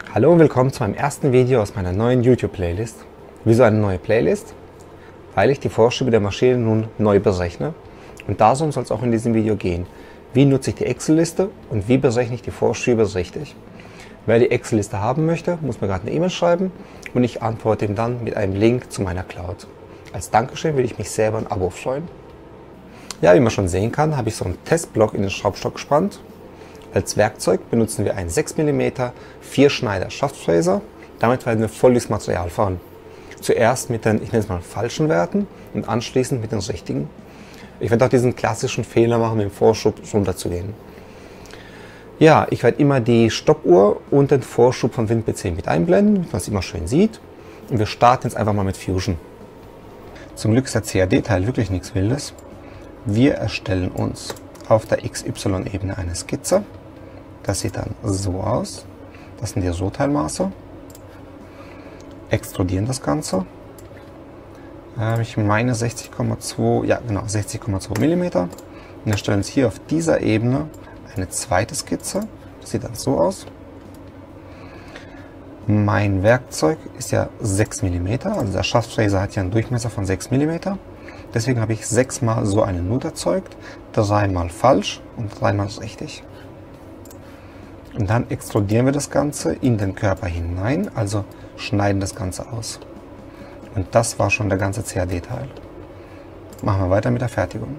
Hallo und willkommen zu meinem ersten Video aus meiner neuen YouTube-Playlist. Wieso eine neue Playlist? Weil ich die Vorschübe der Maschine nun neu berechne. Und darum soll es auch in diesem Video gehen. Wie nutze ich die Excel-Liste und wie berechne ich die Vorschübe richtig? Wer die Excel-Liste haben möchte, muss mir gerade eine E-Mail schreiben und ich antworte ihm dann mit einem Link zu meiner Cloud. Als Dankeschön würde ich mich selber ein Abo freuen. Ja, wie man schon sehen kann, habe ich so einen Testblock in den Schraubstock gespannt. Als Werkzeug benutzen wir einen 6 mm 4-Schneider Schaftfräser. Damit werden wir voll durchs Material fahren. Zuerst mit den, ich nenne es mal, falschen Werten und anschließend mit den richtigen. Ich werde auch diesen klassischen Fehler machen, mit dem Vorschub runterzugehen. Ja, ich werde immer die Stoppuhr und den Vorschub von WinPC mit einblenden, damit man es immer schön sieht. Und wir starten jetzt einfach mal mit Fusion. Zum Glück ist der CAD-Teil wirklich nichts Wildes. Wir erstellen uns auf der XY-Ebene eine Skizze. Das sieht dann so aus. Das sind die Rohteilmaße. Extrudieren das Ganze. Ich meine 60,2, ja genau, 60,2 mm. Und erstellen uns hier auf dieser Ebene eine zweite Skizze. Das sieht dann so aus. Mein Werkzeug ist ja 6 mm, also der Schaftfräser hat ja einen Durchmesser von 6 mm. Deswegen habe ich 6 mal so eine Nut erzeugt, 3 mal falsch und 3 mal richtig. Und dann extrudieren wir das Ganze in den Körper hinein, also schneiden das Ganze aus. Und das war schon der ganze CAD-Teil. Machen wir weiter mit der Fertigung.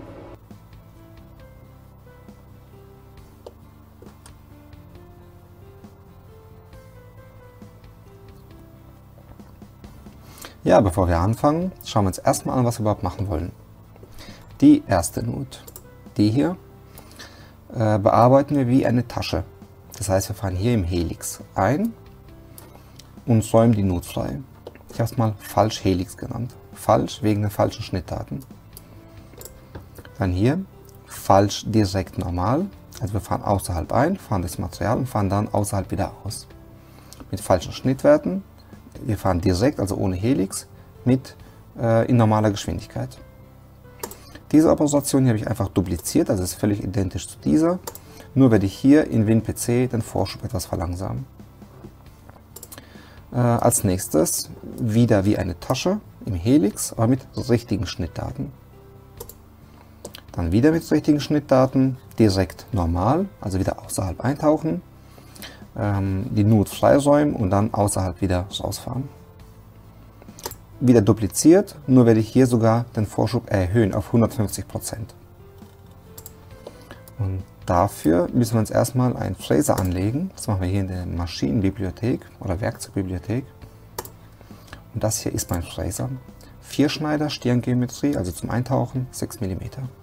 Ja, bevor wir anfangen, schauen wir uns erstmal an, was wir überhaupt machen wollen. Die erste Nut, die hier, bearbeiten wir wie eine Tasche. Das heißt, wir fahren hier im Helix ein und säumen die Nut frei. Ich habe es mal falsch Helix genannt. Falsch wegen den falschen Schnittdaten. Dann hier falsch direkt normal. Also wir fahren außerhalb ein, fahren das Material und fahren dann außerhalb wieder aus. Mit falschen Schnittwerten. Wir fahren direkt, also ohne Helix, mit in normaler Geschwindigkeit. Diese Operation hier habe ich einfach dupliziert, also ist völlig identisch zu dieser. Nur werde ich hier in WinPC den Vorschub etwas verlangsamen. Als nächstes wieder wie eine Tasche im Helix, aber mit richtigen Schnittdaten. Dann wieder mit richtigen Schnittdaten, direkt normal, also wieder außerhalb eintauchen. Die Nut freiräumen und dann außerhalb wieder rausfahren. Wieder dupliziert, nur werde ich hier sogar den Vorschub erhöhen auf 150%. Und dafür müssen wir uns erstmal einen Fräser anlegen. Das machen wir hier in der Maschinenbibliothek oder Werkzeugbibliothek. Und das hier ist mein Fräser. 4-Schneider Stirngeometrie, also zum Eintauchen 6 mm.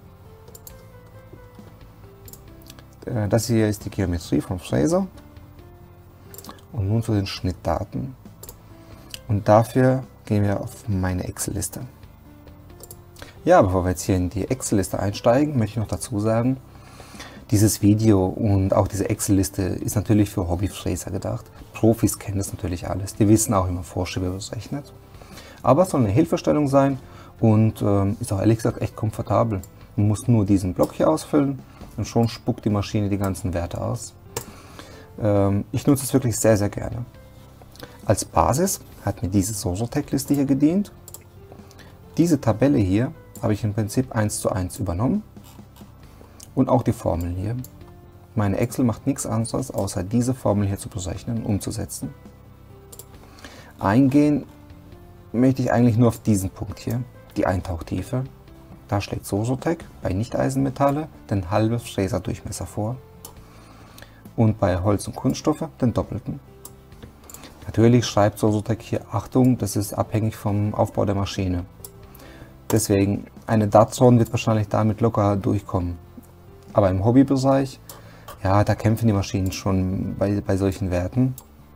Das hier ist die Geometrie vom Fräser. Und nun zu den Schnittdaten. Und dafür gehen wir auf meine Excel-Liste. Ja, bevor wir jetzt hier in die Excel-Liste einsteigen, möchte ich noch dazu sagen, dieses Video und auch diese Excel-Liste ist natürlich für Hobbyfräser gedacht. Profis kennen das natürlich alles. Die wissen auch, wie man Vorschübe berechnet. Aber es soll eine Hilfestellung sein und ist auch ehrlich gesagt echt komfortabel. Man muss nur diesen Block hier ausfüllen und schon spuckt die Maschine die ganzen Werte aus. Ich nutze es wirklich sehr, sehr gerne. Als Basis hat mir diese Sorsortec-Liste hier gedient. Diese Tabelle hier habe ich im Prinzip 1:1 übernommen. Und auch die Formel hier. Meine Excel macht nichts anderes, außer diese Formel hier zu berechnen und umzusetzen. Eingehen möchte ich eigentlich nur auf diesen Punkt hier, die Eintauchtiefe. Da schlägt Sorsortec bei Nicht-Eisenmetalle den halben Fräserdurchmesser vor. Und bei Holz und Kunststoffe den doppelten. Natürlich schreibt Sorsortec hier, Achtung, das ist abhängig vom Aufbau der Maschine. Deswegen, eine Datsun wird wahrscheinlich damit locker durchkommen. Aber im Hobbybereich, ja, da kämpfen die Maschinen schon bei solchen Werten.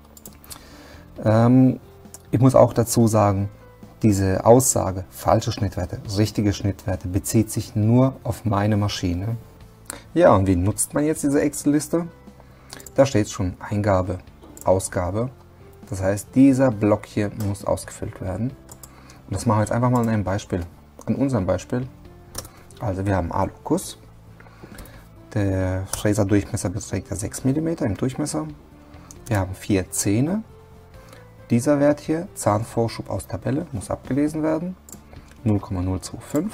Ich muss auch dazu sagen, diese Aussage, falsche Schnittwerte, richtige Schnittwerte, bezieht sich nur auf meine Maschine. Ja, und wie nutzt man jetzt diese Excel-Liste? Da steht schon Eingabe, Ausgabe. Das heißt, dieser Block hier muss ausgefüllt werden. Und das machen wir jetzt einfach mal an einem Beispiel. An unserem Beispiel. Also wir haben Aluguss. Der Fräserdurchmesser beträgt ja 6 mm im Durchmesser. Wir haben 4 Zähne. Dieser Wert hier, Zahnvorschub aus Tabelle, muss abgelesen werden. 0,025.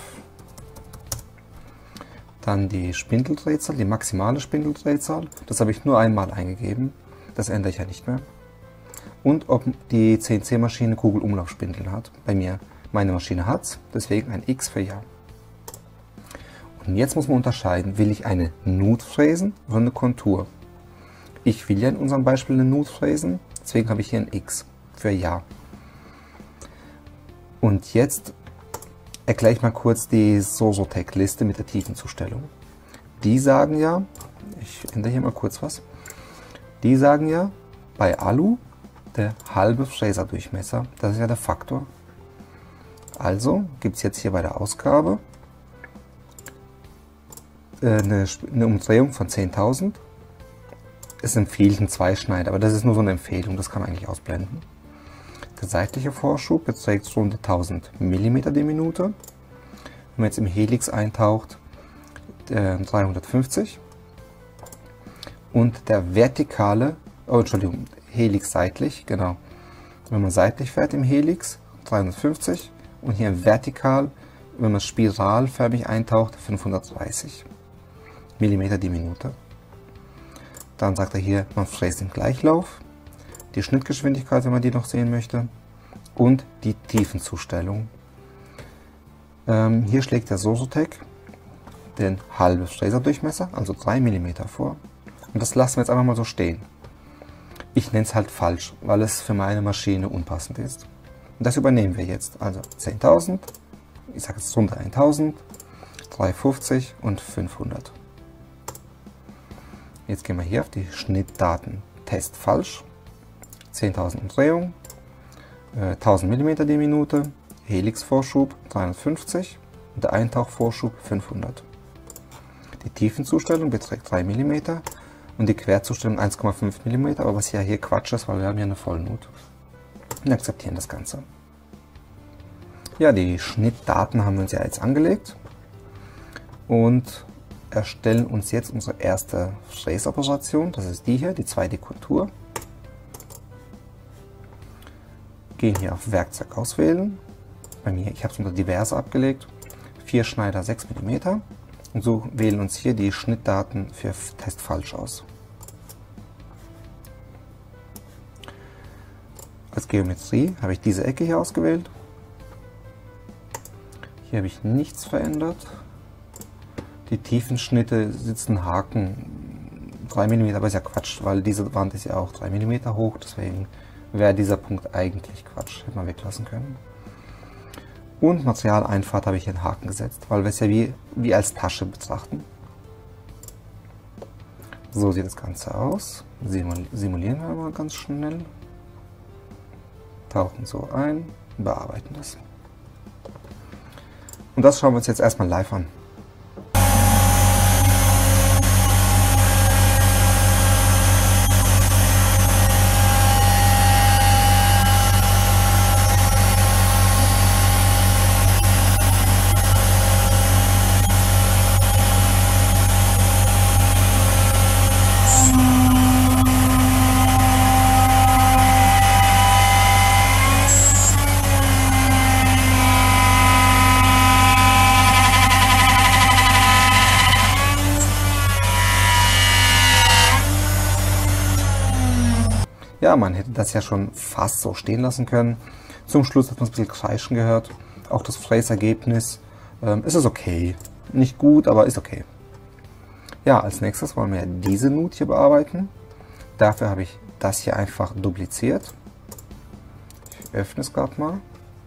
Dann die Spindeldrehzahl, die maximale Spindeldrehzahl. Das habe ich nur einmal eingegeben. Das ändere ich ja nicht mehr. Und ob die CNC-Maschine Kugelumlaufspindeln hat. Bei mir, meine Maschine hat es, deswegen ein X für Ja. Und jetzt muss man unterscheiden, will ich eine Nut fräsen oder eine Kontur? Ich will ja in unserem Beispiel eine Nut fräsen, deswegen habe ich hier ein X für Ja. Und jetzt erkläre ich mal kurz die Sosotec-Liste mit der Tiefenzustellung. Die sagen ja, ich ändere hier mal kurz was, die sagen ja, bei Alu der halbe Fräserdurchmesser, das ist ja der Faktor. Also gibt es jetzt hier bei der Ausgabe eine Umdrehung von 10.000. Es empfiehlt ein Zweischneider, aber das ist nur so eine Empfehlung, das kann man eigentlich ausblenden. Der seitliche Vorschub beträgt rund 1000 mm die Minute. Wenn man jetzt im Helix eintaucht, 350. Und der vertikale, oh Entschuldigung, Helix seitlich, genau. Wenn man seitlich fährt im Helix, 350. Und hier vertikal, wenn man spiralförmig eintaucht, 530 mm die Minute. Dann sagt er hier, man fräst im Gleichlauf, die Schnittgeschwindigkeit, wenn man die noch sehen möchte, und die Tiefenzustellung. Hier schlägt der Sosotec den halben Fräserdurchmesser, also 3 mm vor. Und das lassen wir jetzt einfach mal so stehen. Ich nenne es halt falsch, weil es für meine Maschine unpassend ist. Und das übernehmen wir jetzt. Also 10.000, ich sage jetzt runter 1.000, 350 und 500. Jetzt gehen wir hier auf die Schnittdaten. Test falsch. 10.000 Umdrehungen, 1000 mm die Minute, Helixvorschub 350 und der Eintauchvorschub 500. Die Tiefenzustellung beträgt 3 mm und die Querzustellung 1,5 mm, aber was ja hier Quatsch ist, weil wir haben ja eine Vollnut. Und akzeptieren das Ganze. Ja, die Schnittdaten haben wir uns ja jetzt angelegt und erstellen uns jetzt unsere erste Fräsoperation. Das ist die hier, die 2D-Kontur. Gehen hier auf Werkzeug auswählen. Bei mir, ich habe es unter Diverse abgelegt. 4 Schneider 6 mm. Und so wählen uns hier die Schnittdaten für Test falsch aus. Als Geometrie habe ich diese Ecke hier ausgewählt. Hier habe ich nichts verändert. Die Tiefenschnitte sitzen Haken 3 mm, aber ist ja Quatsch, weil diese Wand ist ja auch 3 mm hoch, deswegen wäre dieser Punkt eigentlich Quatsch, hätte man weglassen können. Und Materialeinfahrt habe ich hier einen Haken gesetzt, weil wir es ja wie als Tasche betrachten. So sieht das Ganze aus. Simulieren wir mal ganz schnell. Tauchen so ein, bearbeiten das. Und das schauen wir uns jetzt erstmal live an. Ja, man hätte das ja schon fast so stehen lassen können. Zum Schluss hat man ein bisschen Kreischen gehört. Auch das Fräsergebnis ist okay. Nicht gut, aber ist okay. Ja, als nächstes wollen wir diese Nut hier bearbeiten. Dafür habe ich das hier einfach dupliziert. Ich öffne es gerade mal.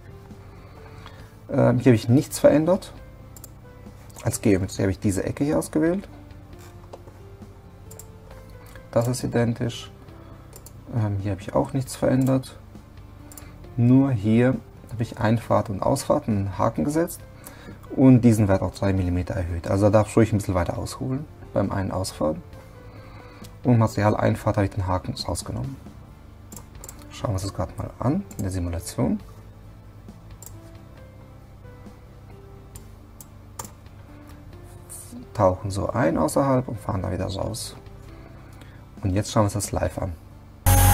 Hier habe ich nichts verändert. Als Geometrie habe ich diese Ecke hier ausgewählt. Das ist identisch. Hier habe ich auch nichts verändert. Nur hier habe ich Einfahrt und Ausfahrt einen Haken gesetzt und diesen Wert auf 3 mm erhöht. Also da darf ich ruhig ein bisschen weiter ausholen beim einen Ausfahren. Und Materialeinfahrt habe ich den Haken rausgenommen. Schauen wir uns das gerade mal an in der Simulation. Tauchen so ein außerhalb und fahren da wieder raus. Und jetzt schauen wir uns das live an.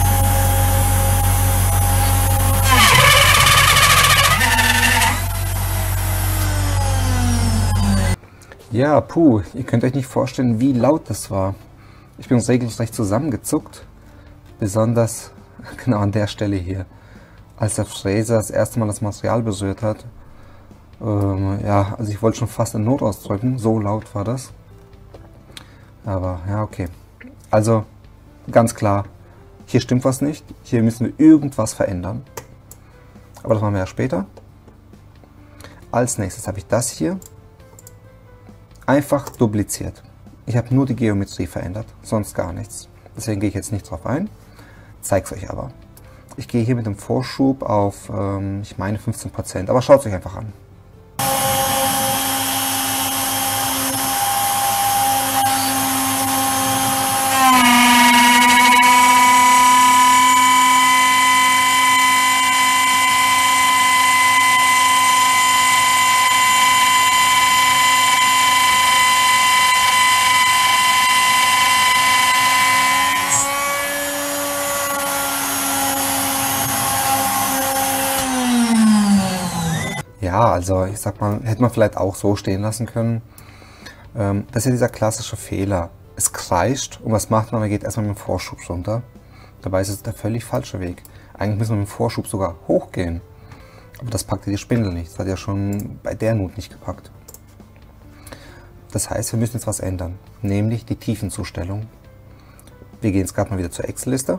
Ja, puh, ihr könnt euch nicht vorstellen, wie laut das war. Ich bin regelrecht zusammengezuckt, besonders genau an der Stelle hier, als der Fräser das erste Mal das Material berührt hat. Ja, also ich wollte schon fast eine Not ausdrücken, so laut war das. Aber ja, okay. Also ganz klar, hier stimmt was nicht, hier müssen wir irgendwas verändern. Aber das machen wir ja später. Als nächstes habe ich das hier einfach dupliziert. Ich habe nur die Geometrie verändert, sonst gar nichts. Deswegen gehe ich jetzt nicht drauf ein, zeige es euch aber. Ich gehe hier mit dem Vorschub auf, ich meine 15%, aber schaut es euch einfach an. Ja, also ich sag mal, hätte man vielleicht auch so stehen lassen können. Das ist ja dieser klassische Fehler. Es kreischt und was macht man? Man geht erstmal mit dem Vorschub runter. Dabei ist es der völlig falsche Weg. Eigentlich müssen wir mit dem Vorschub sogar hochgehen. Aber das packte die Spindel nicht. Das hat ja schon bei der Nut nicht gepackt. Das heißt, wir müssen jetzt was ändern. Nämlich die Tiefenzustellung. Wir gehen jetzt gerade mal wieder zur Excel-Liste.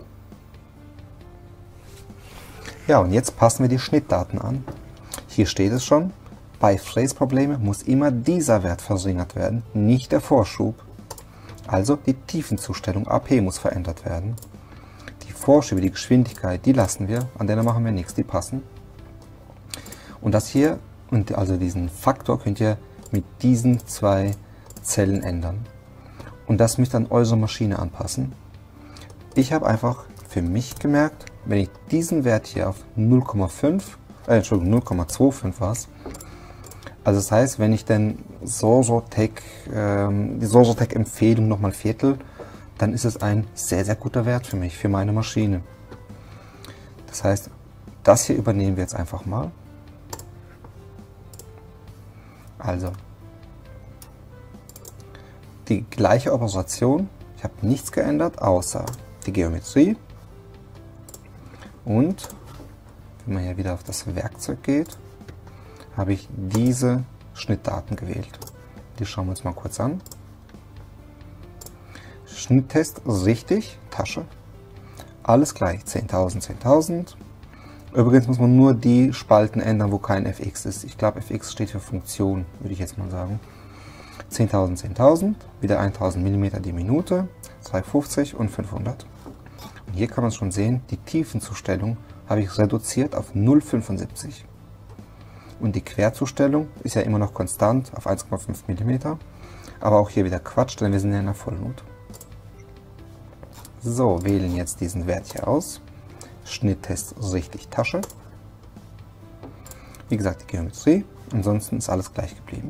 Ja, und jetzt passen wir die Schnittdaten an. Hier steht es schon, bei Fräsproblemen muss immer dieser Wert verringert werden, nicht der Vorschub. Also die Tiefenzustellung AP muss verändert werden. Die Vorschübe, die Geschwindigkeit, die lassen wir, an denen machen wir nichts, die passen. Und das hier, also diesen Faktor, könnt ihr mit diesen zwei Zellen ändern. Und das müsst ihr an eure Maschine anpassen. Ich habe einfach für mich gemerkt, wenn ich diesen Wert hier auf 0,25 war es. Also das heißt, wenn ich dann die Sorsortec-Empfehlung nochmal viertel, dann ist es ein sehr, sehr guter Wert für mich, für meine Maschine. Das heißt, das hier übernehmen wir jetzt einfach mal. Also, die gleiche Operation, ich habe nichts geändert, außer die Geometrie. Und wenn man hier wieder auf das Werkzeug geht, habe ich diese Schnittdaten gewählt. Die schauen wir uns mal kurz an. Schnitttest richtig, Tasche. Alles gleich, 10.000, 10.000. Übrigens muss man nur die Spalten ändern, wo kein FX ist. Ich glaube, FX steht für Funktion, würde ich jetzt mal sagen. 10.000, 10.000, wieder 1.000 mm die Minute, 250 und 500. Und hier kann man schon sehen, die Tiefenzustellung habe ich reduziert auf 0,75. Und die Querzustellung ist ja immer noch konstant auf 1,5 mm. Aber auch hier wieder Quatsch, denn wir sind ja in der Vollnut. So, wählen jetzt diesen Wert hier aus. Schnitttest richtig Tasche. Wie gesagt, die Geometrie. Ansonsten ist alles gleich geblieben.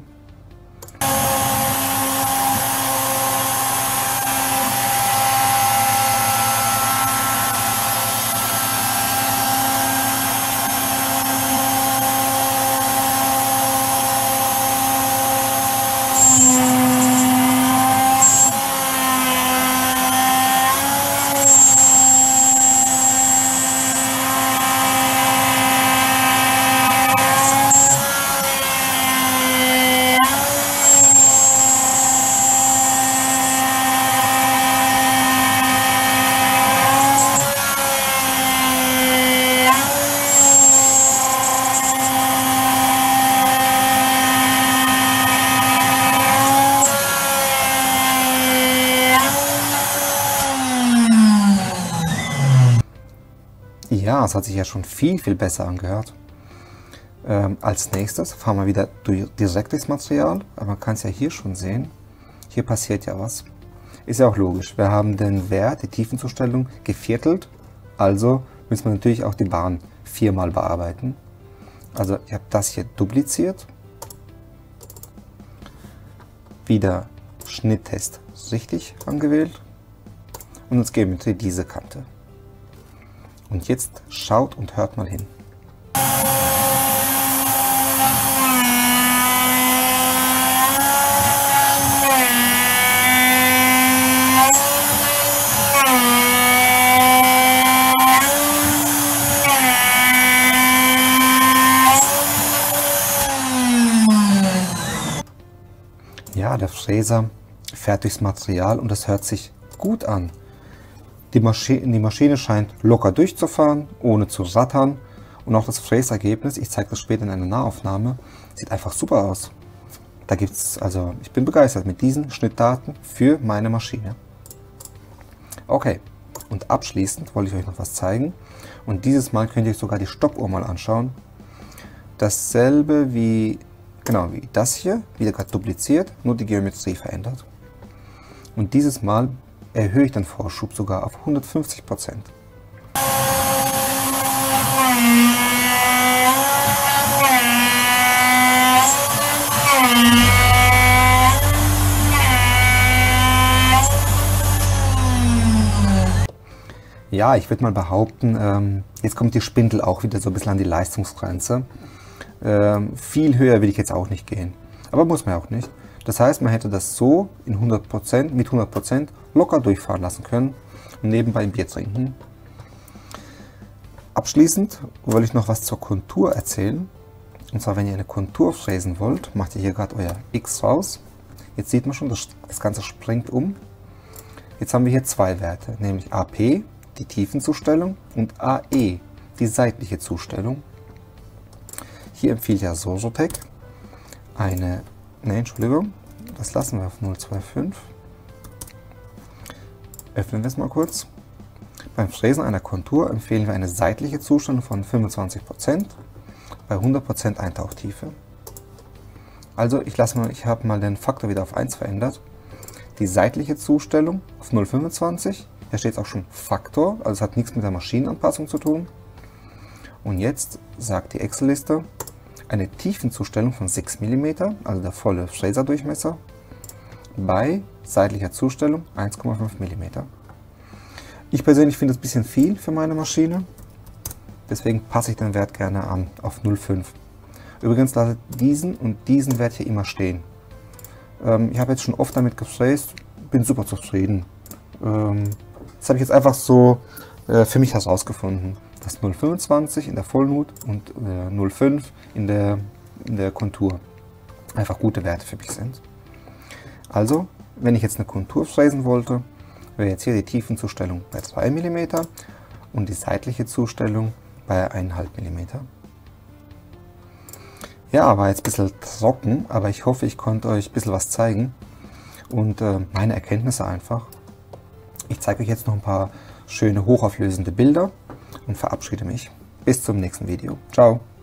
Ja, es hat sich ja schon viel, viel besser angehört. Als nächstes fahren wir wieder direkt durchs Material, aber man kann es ja hier schon sehen. Hier passiert ja was. Ist ja auch logisch. Wir haben den Wert, die Tiefenzustellung, geviertelt. Also müssen wir natürlich auch die Bahn viermal bearbeiten. Also ich habe das hier dupliziert. Wieder Schnitttest richtig angewählt. Und uns Geometrie diese Kante. Und jetzt schaut und hört mal hin. Fräser fährt durchs Material und das hört sich gut an. Die Maschine scheint locker durchzufahren, ohne zu rattern. Und auch das Fräsergebnis, ich zeige das später in einer Nahaufnahme, sieht einfach super aus. Ich bin begeistert mit diesen Schnittdaten für meine Maschine. Okay, und abschließend wollte ich euch noch was zeigen. Und dieses Mal könnt ihr euch sogar die Stoppuhr mal anschauen. Dasselbe wie das hier, wieder gerade dupliziert, nur die Geometrie verändert. Und dieses Mal erhöhe ich den Vorschub sogar auf 150%. Ja, ich würde mal behaupten, jetzt kommt die Spindel auch wieder so ein bisschen an die Leistungsgrenze. Viel höher will ich jetzt auch nicht gehen, aber muss man auch nicht. Das heißt, man hätte das so mit 100% locker durchfahren lassen können und nebenbei ein Bier trinken. Abschließend wollte ich noch was zur Kontur erzählen. Und zwar, wenn ihr eine Kontur fräsen wollt, macht ihr hier gerade euer X raus. Jetzt sieht man schon, das Ganze springt um. Jetzt haben wir hier zwei Werte, nämlich AP, die Tiefenzustellung, und AE, die seitliche Zustellung. Hier empfiehlt ja Sojotec das lassen wir auf 0,25. Öffnen wir es mal kurz. Beim Fräsen einer Kontur empfehlen wir eine seitliche Zustellung von 25%, bei 100% Eintauchtiefe. Also ich habe mal den Faktor wieder auf 1 verändert. Die seitliche Zustellung auf 0,25. Hier steht auch schon Faktor, also es hat nichts mit der Maschinenanpassung zu tun. Und jetzt sagt die Excel-Liste, eine Tiefenzustellung von 6 mm, also der volle Fräserdurchmesser, bei seitlicher Zustellung 1,5 mm. Ich persönlich finde das ein bisschen viel für meine Maschine, deswegen passe ich den Wert gerne an auf 0,5. Übrigens lasst diesen und diesen Wert hier immer stehen. Ich habe jetzt schon oft damit gefräst, bin super zufrieden. Das habe ich jetzt einfach so für mich herausgefunden, dass 0,25 in der Vollnut und 0,5 in der Kontur einfach gute Werte für mich sind. Also, wenn ich jetzt eine Kontur fräsen wollte, wäre jetzt hier die Tiefenzustellung bei 2 mm und die seitliche Zustellung bei 1,5 mm. Ja, war jetzt ein bisschen trocken, aber ich hoffe, ich konnte euch ein bisschen was zeigen und meine Erkenntnisse einfach. Ich zeige euch jetzt noch ein paar schöne hochauflösende Bilder und verabschiede mich. Bis zum nächsten Video. Ciao!